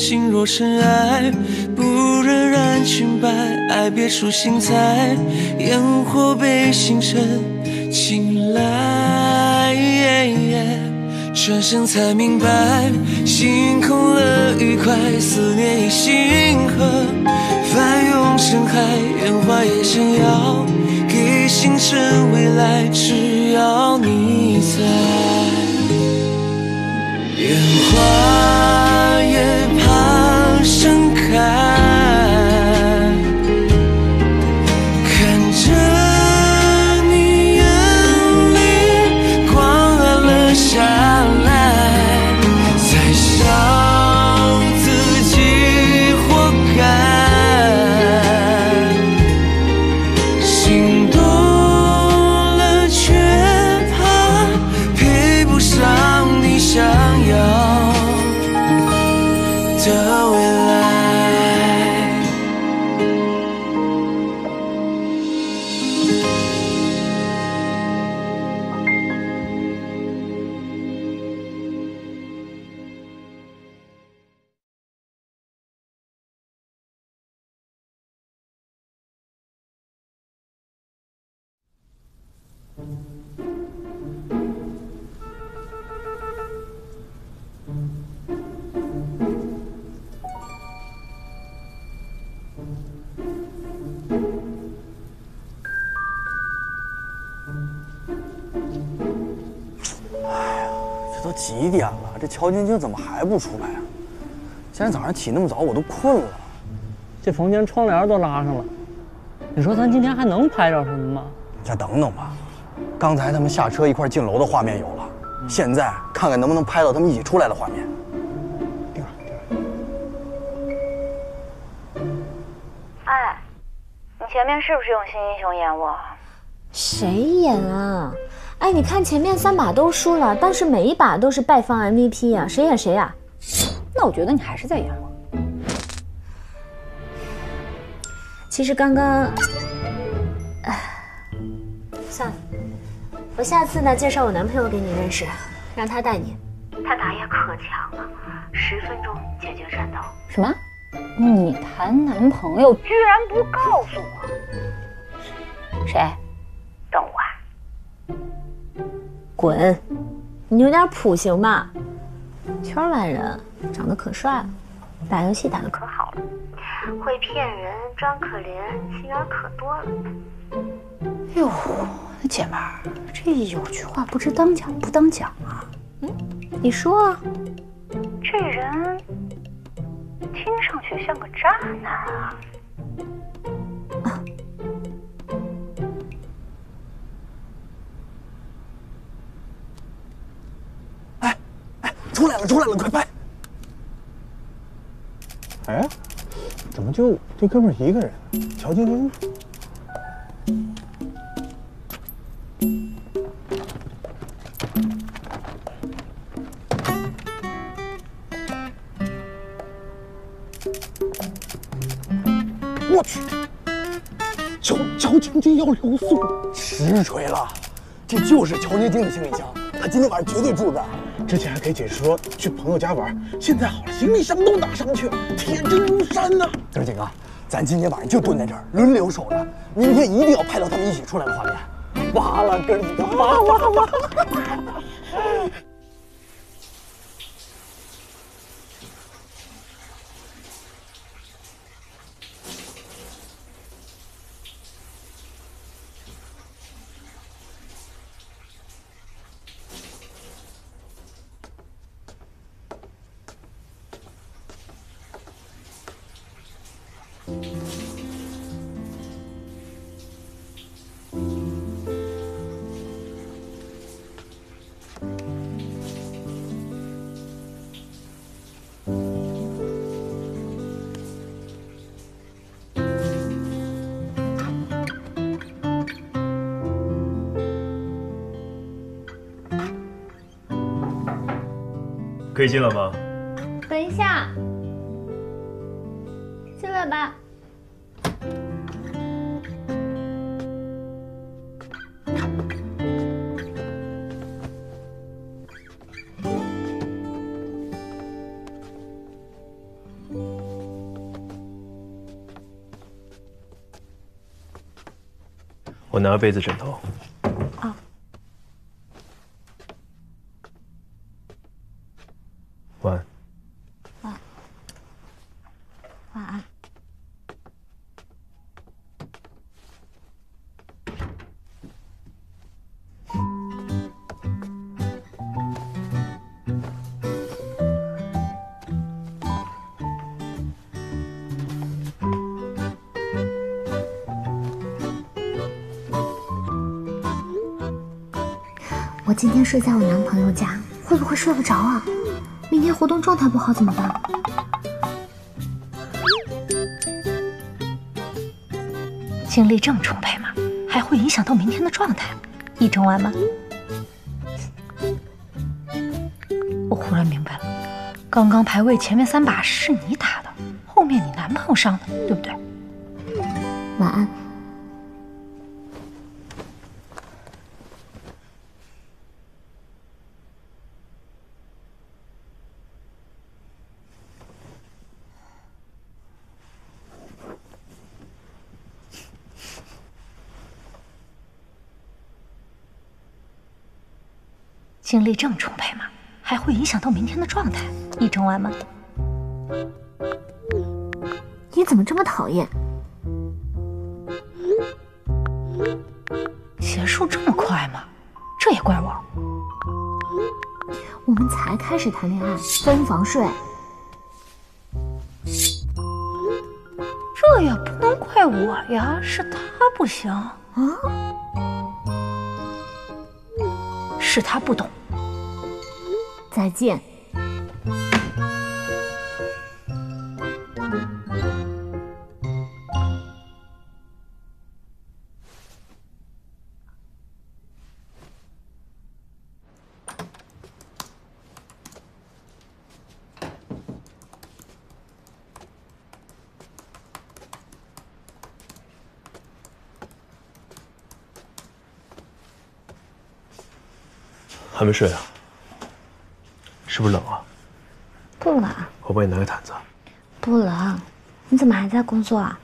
心若深爱，不忍染裙摆，爱别出心裁，烟火被星辰青睐。转身才明白，心空了愉快，思念已星河，翻涌成海，烟花也想要给星辰未来，只要你在。烟花也怕盛开，看着你眼里光暗了下来，才笑自己活该。心动了却怕配不上你想要的未来。 这都几点了？这乔晶晶怎么还不出来啊？今天早上起那么早，我都困了。 这房间窗帘都拉上了，你说咱今天还能拍着什么吗？ 再等等吧。刚才他们下车一块进楼的画面有了，现在看看能不能拍到他们一起出来的画面。定了。 哎，你前面是不是用新英雄演我？ 谁演啊？哎，你看前面3把都输了，但是每一把都是败方 MVP 啊，谁演谁啊？ 那我觉得你还是在演我。 其实刚刚，算了，我下次呢介绍我男朋友给你认识，让他带你。 他打野可强了，10分钟解决战斗。 什么？ 你谈男朋友居然不告诉我？谁？等我啊！ 滚！你有点谱行吧？圈外人，长得可帅了，打游戏打得可好了， 会骗人，装可怜，心眼可多了。 哟，姐们儿，这有句话不知当讲不当讲啊。 你说啊。 这人听上去像个渣男啊。 出来了，快拍！ 哎，怎么就这哥们儿一个人？乔晶晶。我去，乔晶晶要留宿， 实锤了，这就是乔晶晶的行李箱，他今天晚上绝对住这儿。 之前还给解释说去朋友家玩，现在好了，行李箱都拿上去了，铁证如山呐！ 哥几个，咱今天晚上就蹲在这儿，轮流守着，明天一定要拍到他们一起出来的画面。完了，哥几个，完了！ 可以进了吗？ 等一下，进来吧。 我拿个被子枕头。 啊。 晚安。 晚安。我今天睡在我男朋友家，会不会睡不着啊？明天活动状态不好怎么办？ 精力这么充沛吗？还会影响到明天的状态？一整晚吗？我忽然明白了，刚刚排位前面3把是你打的，后面你男朋友上的，对不对？ 晚安。 精力这么充沛吗？还会影响到明天的状态？一整晚吗？ 你怎么这么讨厌？ 结束这么快吗？这也怪我。 我们才开始谈恋爱，分房睡。 这也不能怪我呀，是他不行啊，是他不懂。 再见。 还没睡啊？是不是冷啊？ 不冷。 我帮你拿个毯子。 不冷。你怎么还在工作啊？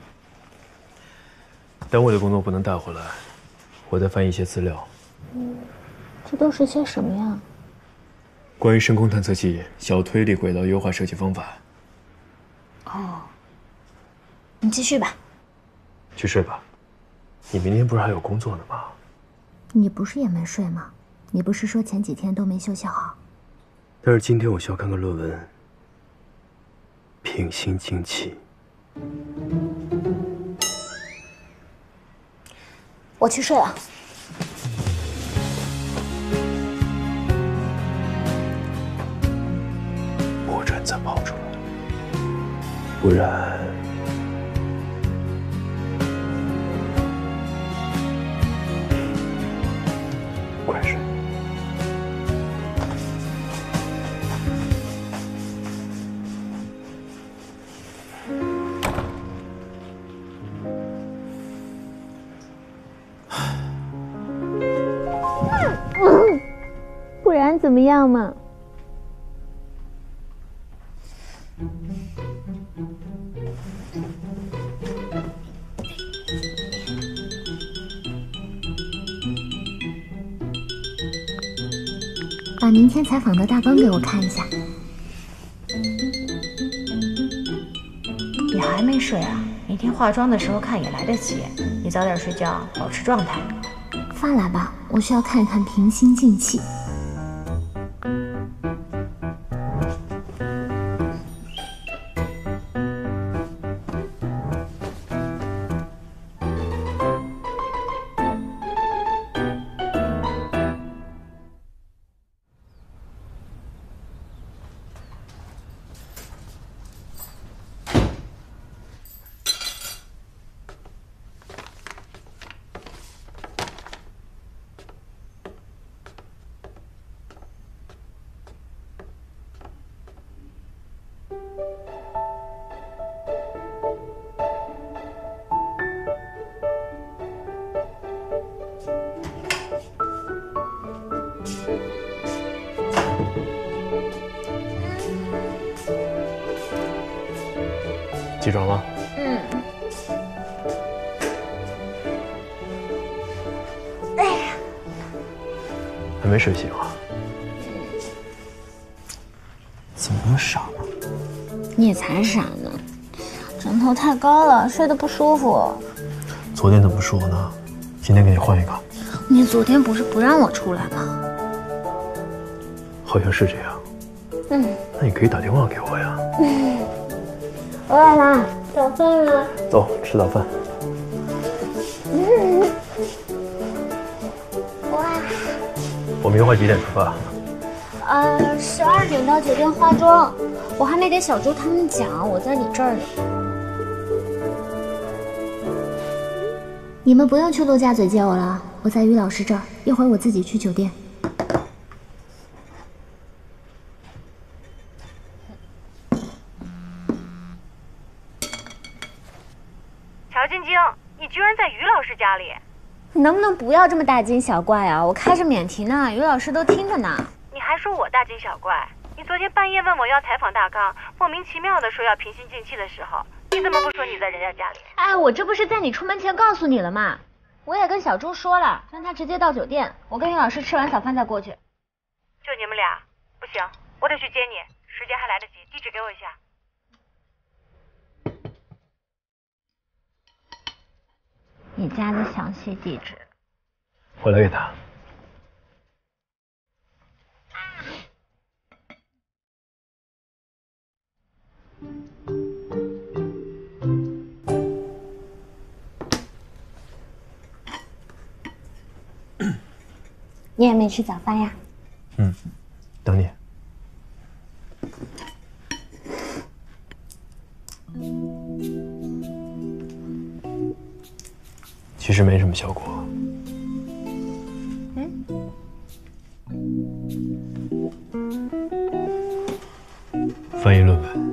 单位的工作不能带回来，我在翻译一些资料。 这都是些什么呀？ 关于深空探测器小推力轨道优化设计方法。 哦。你继续吧。 去睡吧。你明天不是还有工作呢吗？ 你不是也没睡吗？你不是说前几天都没休息好？ 但是今天我需要看个论文，平心静气。 我去睡了。 不准再跑出来，不然快睡。 不然怎么样嘛？把明天采访的大纲给我看一下。 你还没睡啊？明天化妆的时候看也来得及。你早点睡觉，保持状态。 发来吧，我需要看一看平心静气。 起床了？ 没睡醒啊？ 怎么那么傻呢？ 你才傻呢，枕头太高了，睡得不舒服。 昨天怎么不说呢？今天给你换一个。 你昨天不是不让我出来吗？ 好像是这样。那你可以打电话给我呀。 我来了，早饭了。 走，吃早饭。 哇。 我明天几点出发 ？12点到酒店化妆，我还没给小周他们讲，我在你这儿呢。你们不用去陆家嘴接我了，我在于老师这儿，一会儿我自己去酒店。 乔晶晶，你居然在于老师家里！ 你能不能不要这么大惊小怪啊？我开着免提呢，于老师都听着呢。 你还说我大惊小怪？你昨天半夜问我要采访大纲，莫名其妙的说要平心静气的时候，你怎么不说你在人家家里？ 哎，我这不是在你出门前告诉你了吗？我也跟小朱说了，让他直接到酒店，我跟于老师吃完早饭再过去。 就你们俩？不行，我得去接你，时间还来得及，地址给我一下。 你家的详细地址。 我来给他。 你也没吃早饭呀？ 等你。其实没什么效果。翻译论文。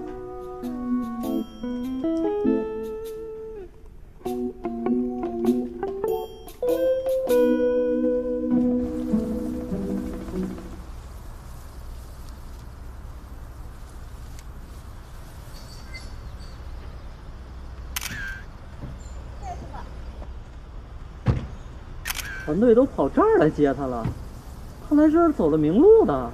团队都跑这儿来接她了，看来这是走了明路的。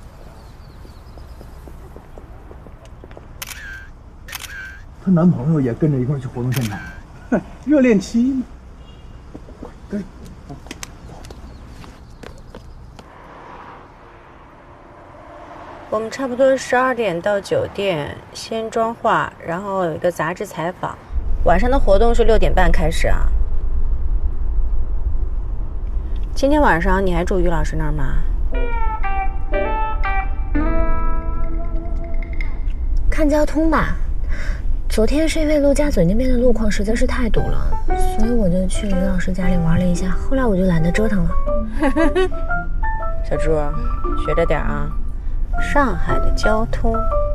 她男朋友也跟着一块去活动现场，热恋期嘛。跟。 我们差不多12点到酒店，先妆化，然后有一个杂志采访。晚上的活动是6点半开始啊。今天晚上你还住于老师那儿吗？ 看交通吧。昨天是因为陆家嘴那边的路况实在是太堵了，所以我就去于老师家里玩了一下。后来我就懒得折腾了。 小朱，学着点啊！上海的交通。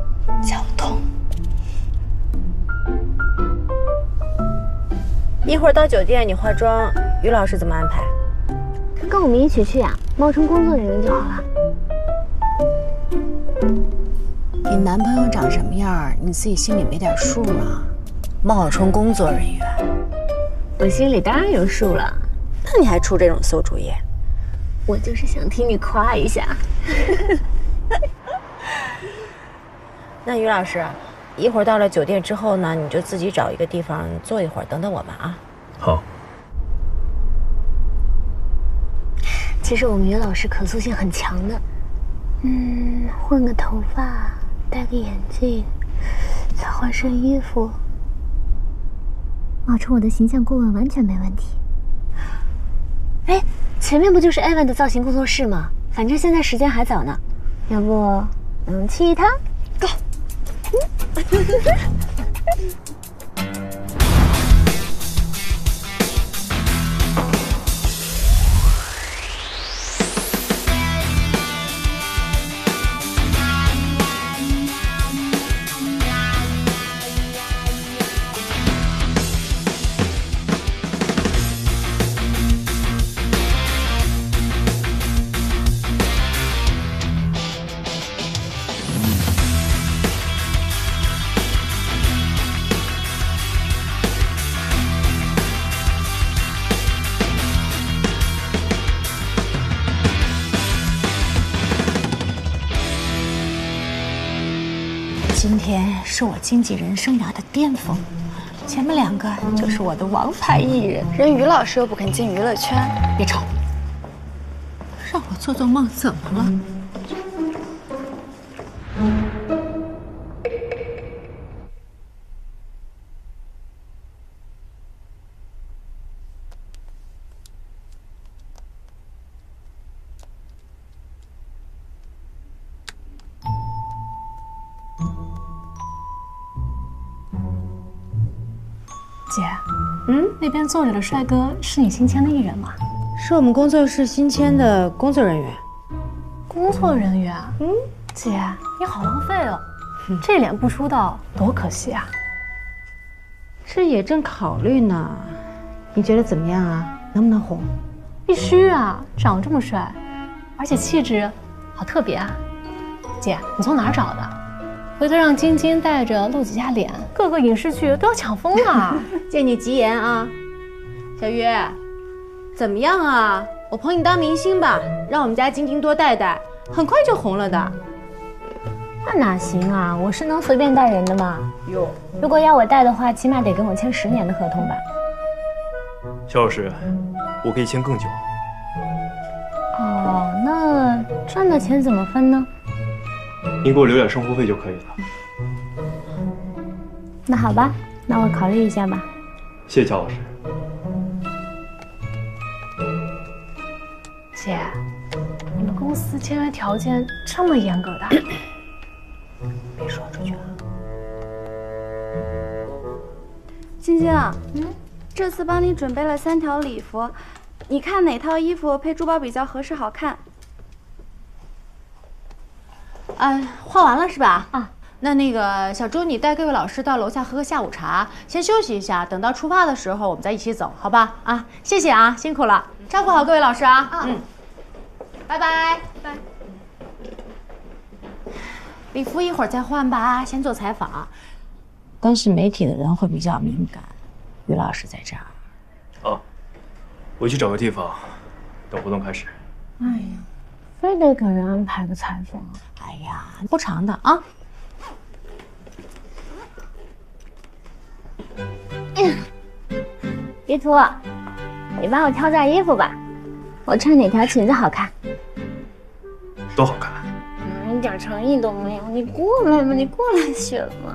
一会儿到酒店你化妆，于老师怎么安排？ 跟我们一起去呀，冒充工作人员就好了。 你男朋友长什么样，你自己心里没点数吗？冒充工作人员， 我心里当然有数了。 那你还出这种馊主意？ 我就是想听你夸一下。 那于老师，一会儿到了酒店之后呢，你就自己找一个地方坐一会儿，等等我们啊。 好。 其实我们于老师可塑性很强的，换个头发，戴个眼镜，再换身衣服，冒充我的形象顾问完全没问题。哎，前面不就是艾文的造型工作室吗？反正现在时间还早呢，要不我们去一趟 ？Go！ 天是我经纪人生涯的巅峰，前面2个就是我的王牌艺人。 人于老师又不肯进娱乐圈， 别吵，让我做做梦怎么了？姐，那边坐着的帅哥是你新签的艺人吗？ 是我们工作室新签的工作人员。 工作人员？姐，你好浪费哦，这脸不出道多可惜啊！ 这也正考虑呢，你觉得怎么样啊？能不能红？ 必须啊，长这么帅，而且气质好特别啊！姐，你从哪儿找的？回头让晶晶带着露几下脸，各个影视剧都要抢疯了。 借你吉言啊，小鱼，怎么样啊？我捧你当明星吧，让我们家晶晶多带带，很快就红了的。 那哪行啊？我是能随便带人的吗？ 哟， 如果要我带的话，起码得跟我签10年的合同吧。 肖老师，我可以签更久。 哦，那赚的钱怎么分呢？ 您给我留点生活费就可以了。 那好吧，那我考虑一下吧。 谢谢乔老师。 姐，你们公司签约条件这么严格的？别说出去了。 晶晶，这次帮你准备了3条礼服，你看哪套衣服配珠宝比较合适好看？ 画完了是吧？啊，那个小朱，你带各位老师到楼下喝个下午茶，先休息一下，等到出发的时候我们再一起走，好吧？啊，谢谢啊，辛苦了，照顾好各位老师啊。拜拜。拜。礼服一会儿再换吧，先做采访。但是媒体的人会比较敏感，于老师在这儿。 好，我去找个地方，等活动开始。 哎呀，非得给人安排个采访。 哎呀，不长的啊。 于途，你帮我挑件衣服吧，我穿哪条裙子好看？ 都好看。 一点诚意都没有，你过来嘛，你过来选嘛。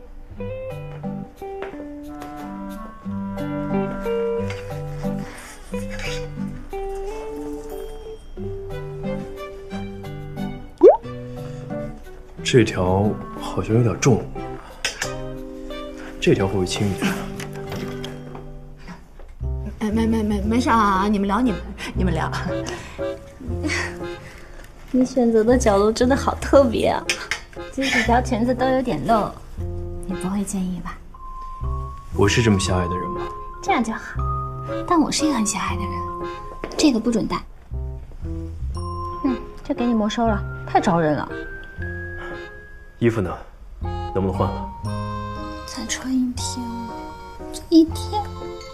这条好像有点重，这条会不会轻一点？ 没事啊，你们聊你们聊。 你选择的角度真的好特别啊，这几条裙子都有点露，你不会介意吧？ 我是这么狭隘的人吗？ 这样就好，但我是一个很狭隘的人，这个不准戴。就给你没收了，太招人了。 衣服呢？能不能换了？ 再穿1天，这1天。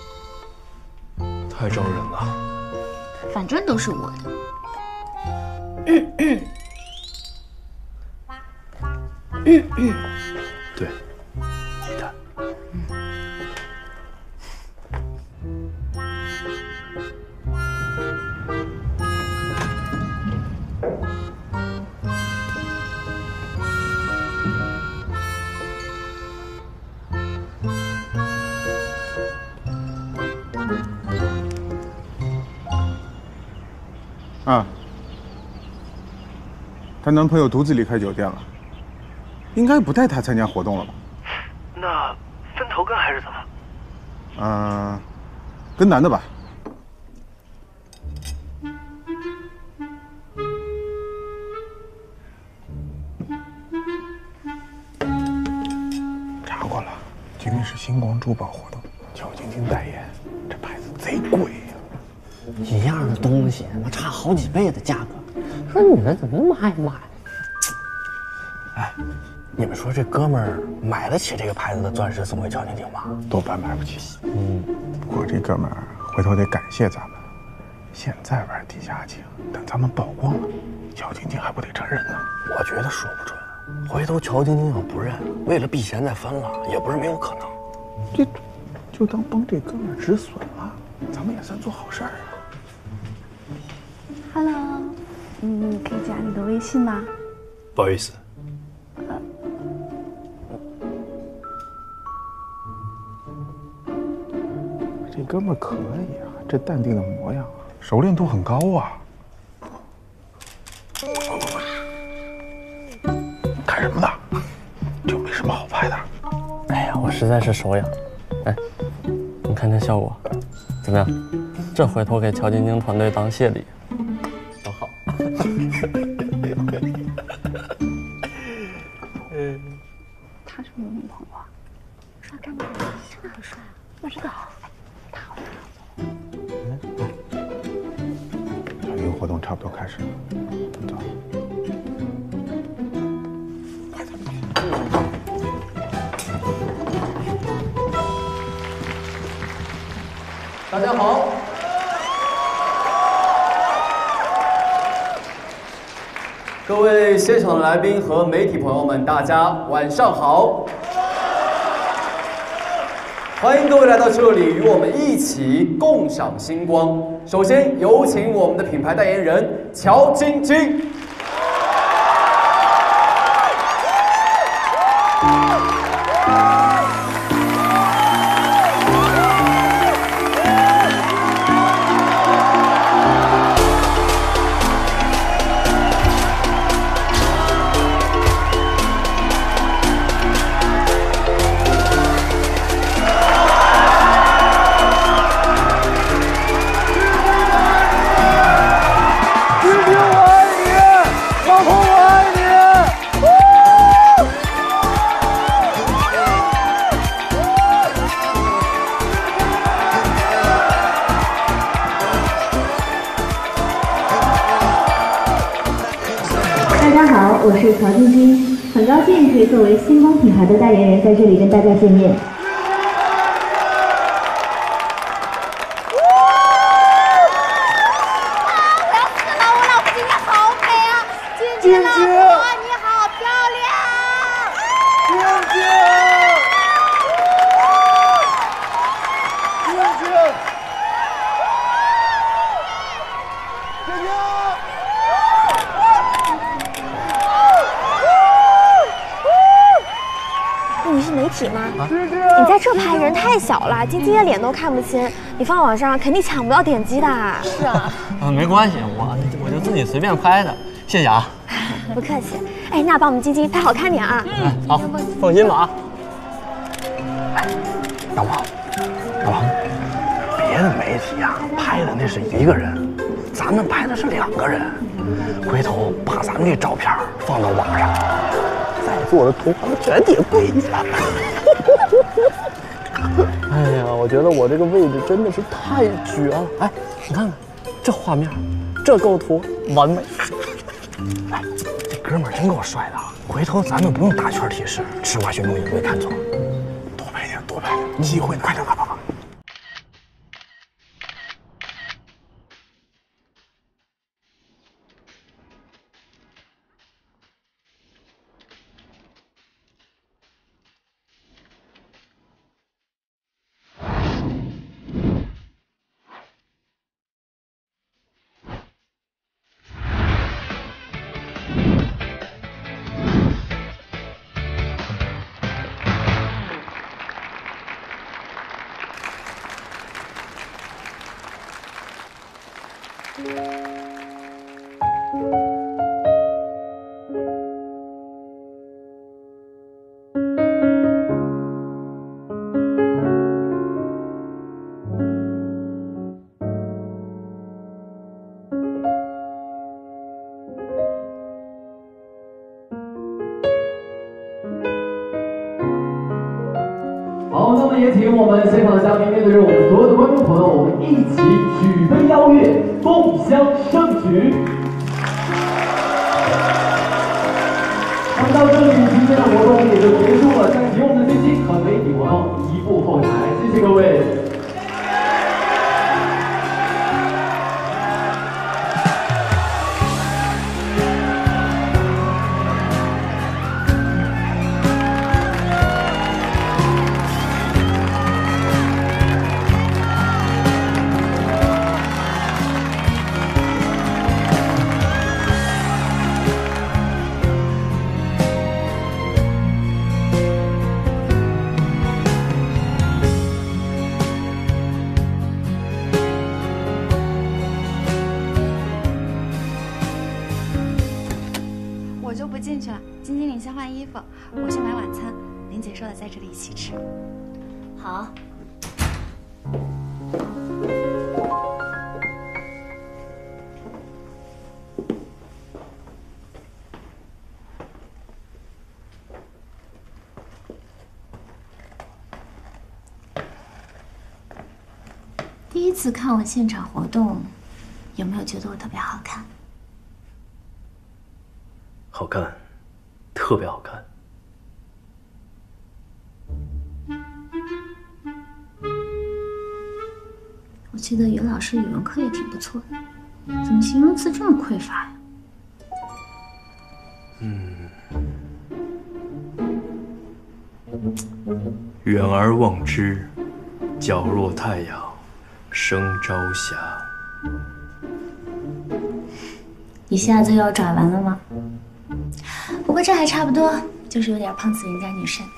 太招人了。 反正都是我的。 对，你看。 啊，她男朋友独自离开酒店了，应该不带她参加活动了吧？ 那分头跟还是怎么？ 跟男的吧。查过了，今天是星光珠宝活动，乔晶晶代言，这牌子贼贵呀。 一样的东西，妈差好几倍的价格，说女人怎么那么爱买？ 哎，你们说这哥们儿买得起这个牌子的钻石送给乔晶晶吗？ 多半买不起。不过这哥们儿回头得感谢咱们，现在玩地下情，等咱们曝光了，乔晶晶还不得承认呢？ 我觉得说不准。 回头乔晶晶要不认，为了避嫌再分了，也不是没有可能。 这就当帮这哥们止损了，咱们也算做好事儿啊。 Hello， 可以加你的微信吗？ 不好意思。 这哥们可以啊，这淡定的模样，熟练度很高啊。看什么呢？就没什么好拍的。 哎呀，我实在是手痒。哎，你看这效果，怎么样？这回头给乔晶晶团队当谢礼，多好。 他是我女朋友啊，帅干嘛？真的很帅，我知道。他好小鱼活动差不多开始了，走。 大家好，各位现场的来宾和媒体朋友们，大家晚上好！欢迎各位来到这里，与我们一起共赏星光。首先有请我们的品牌代言人乔晶晶。 我是曹晶晶，很高兴可以作为星光品牌的代言人在这里跟大家见面。 你在这拍人太小了，晶晶的脸都看不清，你放网上肯定抢不到点击的。 是啊，没关系，我就自己随便拍的，谢谢啊。 不客气。哎，那帮我们晶晶拍好看点啊。 好，放心吧啊。 大王，别的媒体啊拍的那是一个人，咱们拍的是2个人。回头把咱们这照片放到网上，在座的同行全体跪下。 哎呀，我觉得我这个位置真的是太绝了！哎，你看看这画面，这构图完美。 哎，这哥们儿真够帅的，回头咱们不用大圈提示，吃瓜群众也不会看错。多拍点，机会呢，快点，快！ 好，那么也请我们现场的嘉宾面对着我们所有的观众朋友，我们一起举杯邀月，共襄盛举。那么到这里，今天的活动也就结束了，再请我们的晶晶和媒体朋友移步后台，谢谢各位。 进去了。金经理先换衣服，我去买晚餐。林姐说的，在这里一起吃。 好。第一次看我现场活动，有没有觉得我特别好看？ 好看，特别好看。 我记得于老师语文课也挺不错的，怎么形容词这么匮乏呀？ 远而望之，皎若太阳升朝霞。 一下子又要转完了吗？不过这还差不多，就是有点碰死人家女神。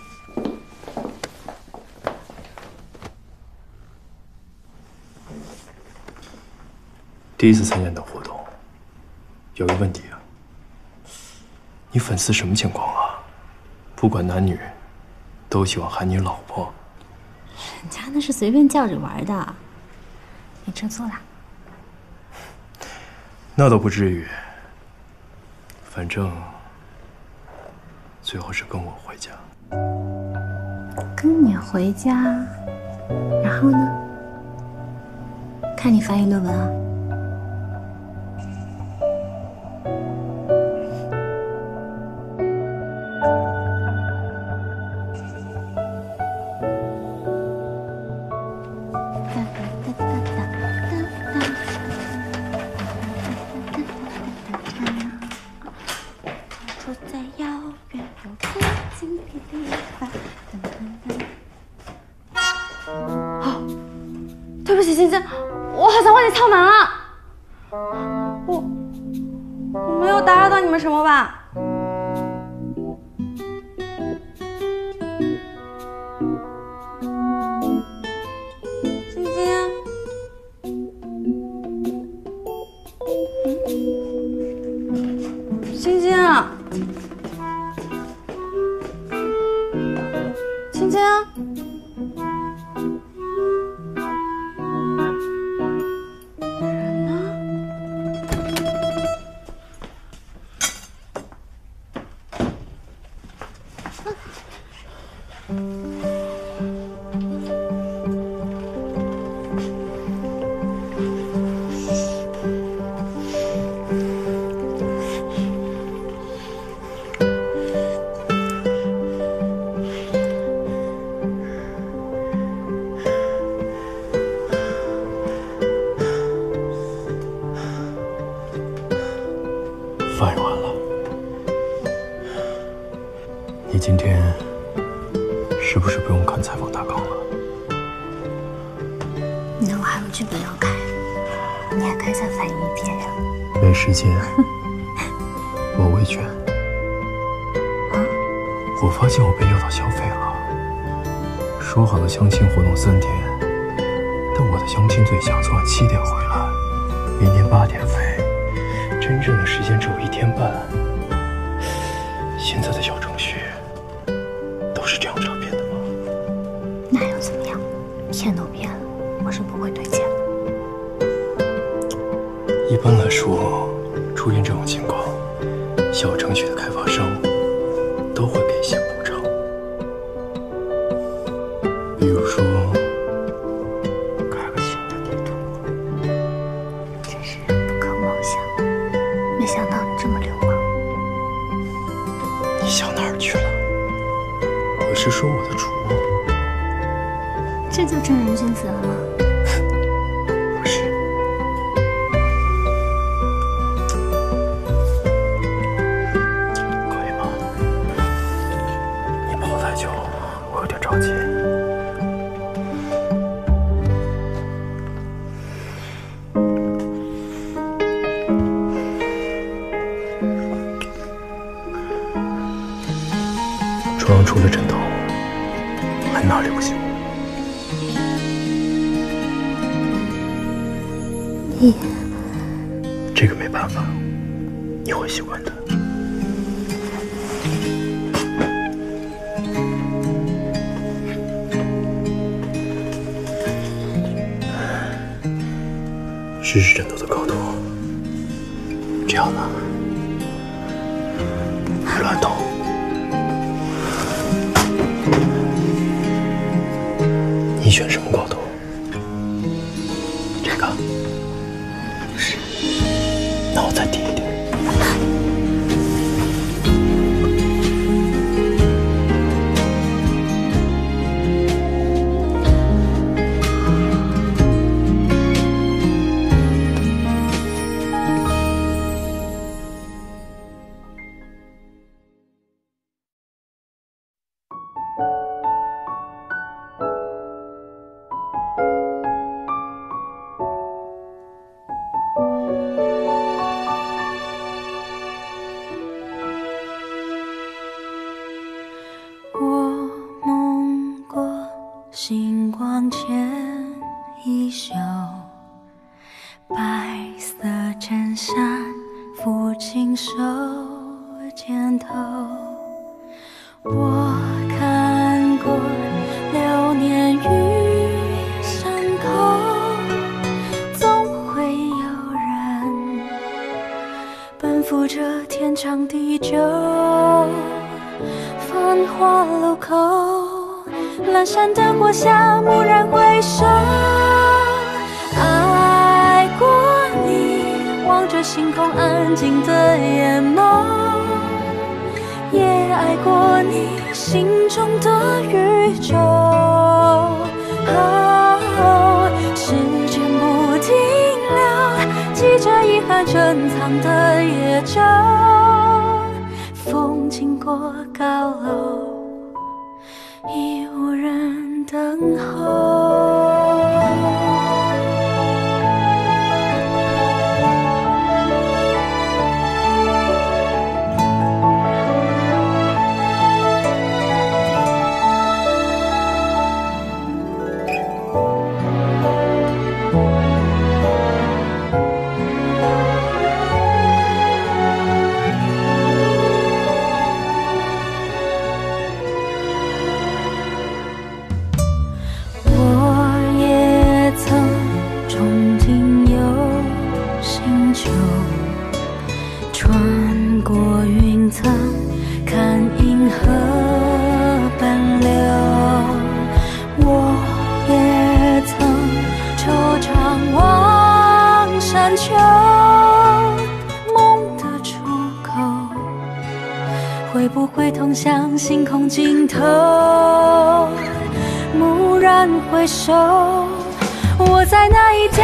第一次参加你的活动，有个问题啊，你粉丝什么情况啊？不管男女，都喜欢喊你老婆。 人家那是随便叫着玩的，你吃醋了？ 那倒不至于，反正最后是跟我回家。 跟你回家，然后呢？看你翻译论文啊。 对不起，晶晶，我好像忘记敲门了。我没有打扰到你们什么吧？晶晶，晶晶，晶晶。 饭也完了，你今天是不是不用看采访大纲了？ 那我还有剧本要改，你还可以再翻译一篇呀。 没时间，我维权。 啊？ 我发现我被诱导消费了。说好了相亲活动3天，但我的相亲对象昨晚7点回来，明天8点飞。真正的时间只有1天半，现在的小程序都是这样诈骗的吗？ 那又怎么样？天都变了，我是不会推荐的。 一般来说，出现这种情况，小程序的开发商都会给一些补偿，比如说开个新的地图。 真是人不可貌相。没想到你这么流氓。 你想哪儿去了？我是说我的主播。 这就正人君子了吗？ 不是。可以吗？你跑太久，我有点着急。床除了枕头，还哪里不行？这个没办法，你会习惯的。 知识枕头的高度，这样呢？乱动。你选什么高度？这个？不是。那我再低一点。 星光牵衣袖，白色衬衫抚琴手肩头。我看过流年与山口，总会有人奔赴这天长地久。繁华路口，阑珊灯火下，蓦然回首，爱过你，望着星空安静的眼眸，也爱过你心中的宇宙。时间不停留，记着遗憾珍藏的夜舟，风经过高楼，已无人等候。会不会通向星空尽头？蓦然回首，我在那一天